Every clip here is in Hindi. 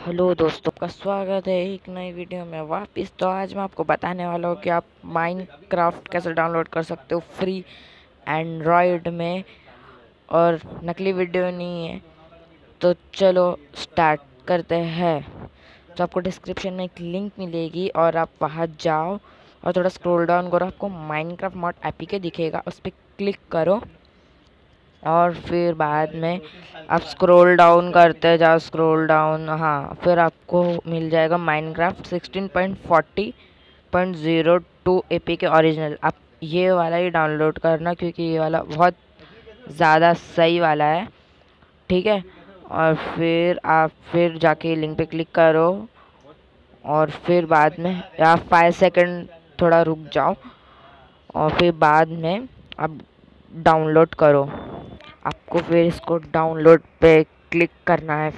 हेलो दोस्तों का स्वागत है एक नई वीडियो में वापस। तो आज मैं आपको बताने वाला हूँ कि आप माइनक्राफ्ट कैसे डाउनलोड कर सकते हो फ्री एंड्रॉयड में, और नकली वीडियो नहीं है। तो चलो स्टार्ट करते हैं। तो आपको डिस्क्रिप्शन में एक लिंक मिलेगी और आप वहाँ जाओ और थोड़ा स्क्रॉल डाउन करो, आपको माइनक्राफ्ट मॉड एपीके दिखेगा, उस पर क्लिक करो और फिर बाद में आप स्क्रॉल डाउन करते जाओ, स्क्रॉल डाउन। हाँ, फिर आपको मिल जाएगा माइनक्राफ्ट 16.40.02 एपी के ओरिजिनल। आप ये वाला ही डाउनलोड करना क्योंकि ये वाला बहुत ज़्यादा सही वाला है, ठीक है। और फिर आप फिर जाके लिंक पे क्लिक करो और फिर बाद में आप 5 सेकंड थोड़ा रुक जाओ और फिर बाद में आप डाउनलोड करो। आपको फिर इसको डाउनलोड पे क्लिक करना है,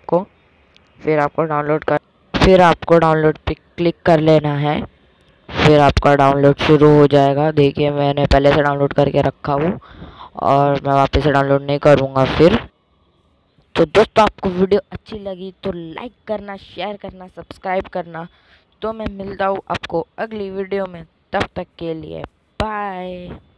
फिर आपको डाउनलोड पे क्लिक कर लेना है। फिर आपका डाउनलोड शुरू हो जाएगा। देखिए, मैंने पहले से डाउनलोड करके रखा हूँ और मैं वापस से डाउनलोड नहीं करूँगा फिर। तो दोस्तों, आपको वीडियो अच्छी लगी तो लाइक करना, शेयर करना, सब्सक्राइब करना। तो मैं मिलता हूँ आपको अगली वीडियो में, तब तक के लिए बाय।